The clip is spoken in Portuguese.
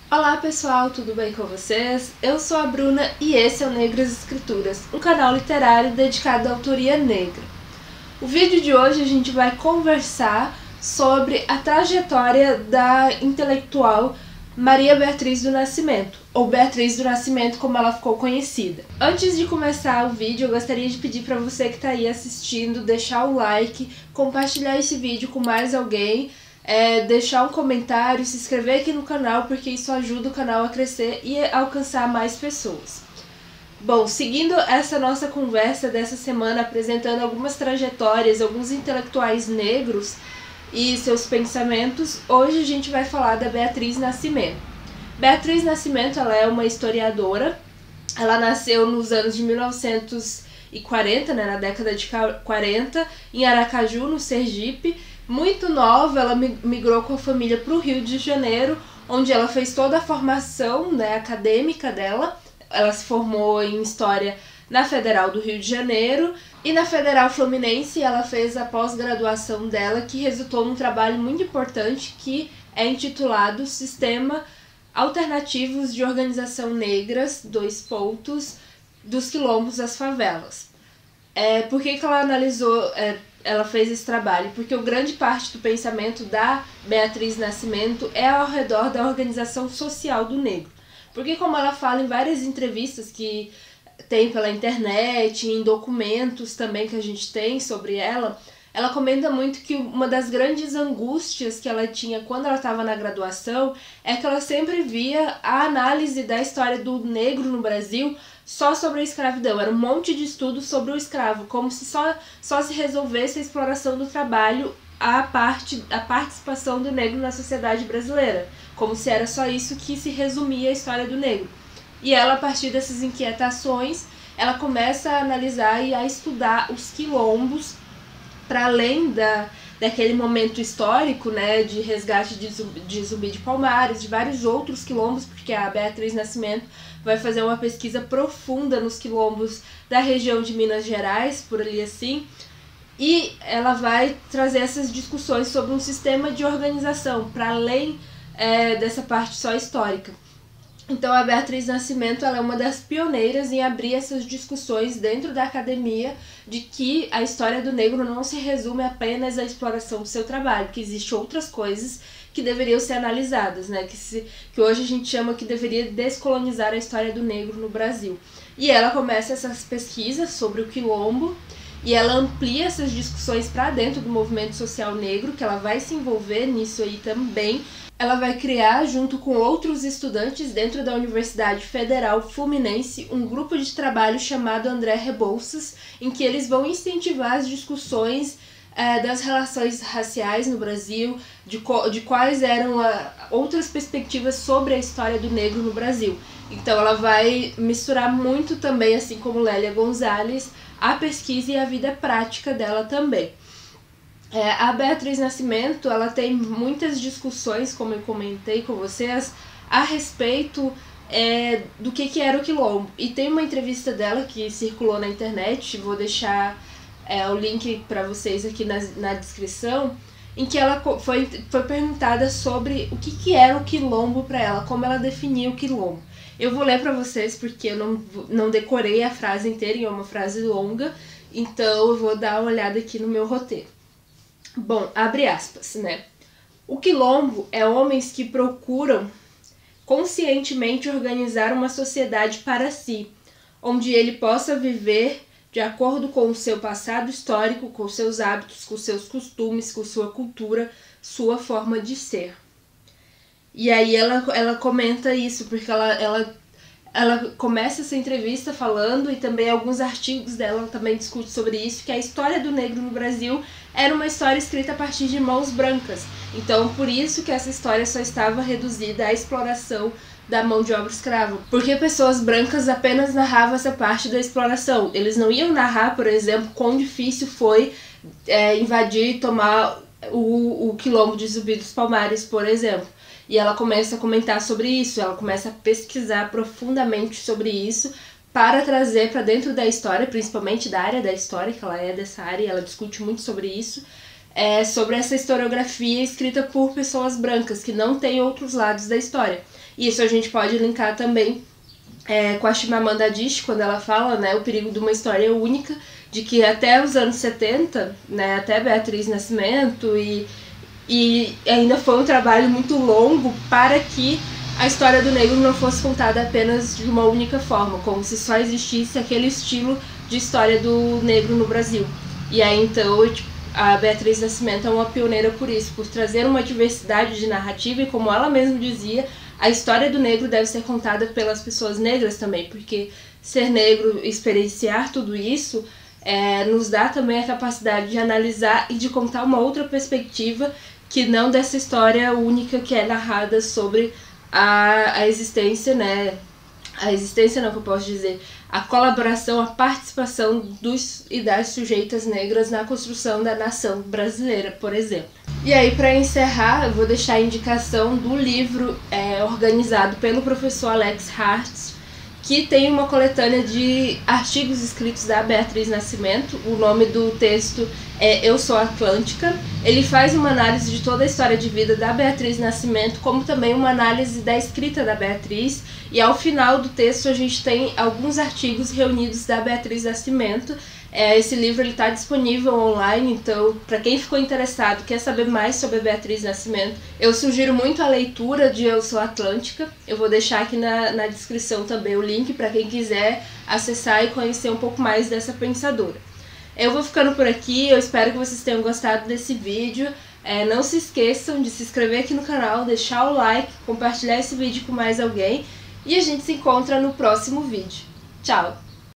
Olá pessoal, tudo bem com vocês? Eu sou a Bruna e esse é o Negras Escrituras, um canal literário dedicado à autoria negra. O vídeo de hoje a gente vai conversar sobre a trajetória da intelectual Maria Beatriz do Nascimento, ou Beatriz do Nascimento como ela ficou conhecida. Antes de começar o vídeo, eu gostaria de pedir para você que está aí assistindo deixar o like, compartilhar esse vídeo com mais alguém, deixar um comentário, se inscrever aqui no canal, porque isso ajuda o canal a crescer e alcançar mais pessoas. Bom, seguindo essa nossa conversa dessa semana, apresentando algumas trajetórias, alguns intelectuais negros e seus pensamentos, hoje a gente vai falar da Beatriz Nascimento. Beatriz Nascimento, ela é uma historiadora, ela nasceu nos anos de 1940, na década de 40, em Aracaju, no Sergipe. Muito nova, ela migrou com a família para o Rio de Janeiro, onde ela fez toda a formação, acadêmica dela. Ela se formou em História na Federal do Rio de Janeiro e na Federal Fluminense ela fez a pós-graduação dela, que resultou num trabalho muito importante que é intitulado Sistema Alternativos de Organização Negras, dos quilombos às favelas. Por que ela analisou... ela fez esse trabalho? Porque grande parte do pensamento da Beatriz Nascimento é ao redor da organização social do negro. Porque como ela fala em várias entrevistas que tem pela internet, em documentos também que a gente tem sobre ela comenta muito que uma das grandes angústias que ela tinha quando ela estava na graduação é que ela sempre via a análise da história do negro no Brasil só sobre a escravidão. Era um monte de estudos sobre o escravo, como se só se resolvesse a exploração do trabalho, a participação do negro na sociedade brasileira, como se era só isso que se resumia a história do negro. E ela, a partir dessas inquietações, ela começa a analisar e a estudar os quilombos, para além daquele momento histórico, de resgate de Zumbi de Palmares, de vários outros quilombos, porque a Beatriz Nascimento vai fazer uma pesquisa profunda nos quilombos da região de Minas Gerais, por ali assim, e ela vai trazer essas discussões sobre um sistema de organização, para além dessa parte só histórica. Então a Beatriz Nascimento ela é uma das pioneiras em abrir essas discussões dentro da academia de que a história do negro não se resume apenas à exploração do seu trabalho, que existem outras coisas que deveriam ser analisadas, que hoje a gente chama que deveria descolonizar a história do negro no Brasil. E ela começa essas pesquisas sobre o quilombo e ela amplia essas discussões para dentro do movimento social negro, que ela vai se envolver nisso aí também. Ela vai criar, junto com outros estudantes dentro da Universidade Federal Fluminense, um grupo de trabalho chamado André Rebouças, em que eles vão incentivar as discussões das relações raciais no Brasil, de quais eram outras perspectivas sobre a história do negro no Brasil. Então ela vai misturar muito também, assim como Lélia Gonzalez, a pesquisa e a vida prática dela também. A Beatriz Nascimento ela tem muitas discussões, como eu comentei com vocês, a respeito do que era o quilombo. E tem uma entrevista dela que circulou na internet, vou deixar o link para vocês aqui na descrição, em que ela foi perguntada sobre o que era o quilombo para ela, como ela definia o quilombo. Eu vou ler para vocês porque eu não decorei a frase inteira, é uma frase longa, então eu vou dar uma olhada aqui no meu roteiro. Bom, abre aspas, O quilombo é homens que procuram conscientemente organizar uma sociedade para si, onde ele possa viver de acordo com o seu passado histórico, com seus hábitos, com seus costumes, com sua cultura, sua forma de ser. E aí ela comenta isso, porque ela começa essa entrevista falando, e também alguns artigos dela também discute sobre isso, que a história do negro no Brasil era uma história escrita a partir de mãos brancas. Então, por isso que essa história só estava reduzida à exploração da mão de obra escrava. Porque pessoas brancas apenas narravam essa parte da exploração. Eles não iam narrar, por exemplo, quão difícil foi invadir e tomar o quilombo de Zumbi dos Palmares, por exemplo. E ela começa a comentar sobre isso, ela começa a pesquisar profundamente sobre isso para trazer para dentro da história, principalmente da área da história, que ela é dessa área, ela discute muito sobre isso, sobre essa historiografia escrita por pessoas brancas, que não tem outros lados da história. Isso a gente pode linkar também com a Chimamanda Adichie, quando ela fala, né, o perigo de uma história única, de que até os anos 70, né, até Beatriz Nascimento, e ainda foi um trabalho muito longo para que a história do negro não fosse contada apenas de uma única forma, como se só existisse aquele estilo de história do negro no Brasil. E aí então a Beatriz Nascimento é uma pioneira por isso, por trazer uma diversidade de narrativa, e como ela mesma dizia, a história do negro deve ser contada pelas pessoas negras também, porque ser negro, experienciar tudo isso, nos dá também a capacidade de analisar e de contar uma outra perspectiva que não dessa história única que é narrada sobre a existência, né? A existência não, que eu posso dizer, a colaboração, a participação dos e das sujeitas negras na construção da nação brasileira, por exemplo. E aí, para encerrar, eu vou deixar a indicação do livro organizado pelo professor Alex Hartz, que tem uma coletânea de artigos escritos da Beatriz Nascimento. O nome do texto é Eu Sou Atlântica. Ele faz uma análise de toda a história de vida da Beatriz Nascimento, como também uma análise da escrita da Beatriz. E ao final do texto a gente tem alguns artigos reunidos da Beatriz Nascimento. Esse livro está disponível online, então para quem ficou interessado, quer saber mais sobre a Beatriz Nascimento, eu sugiro muito a leitura de Eu Sou Atlântica. Eu vou deixar aqui na descrição também o link para quem quiser acessar e conhecer um pouco mais dessa pensadora. Eu vou ficando por aqui, eu espero que vocês tenham gostado desse vídeo. Não se esqueçam de se inscrever aqui no canal, deixar o like, compartilhar esse vídeo com mais alguém, e a gente se encontra no próximo vídeo. Tchau!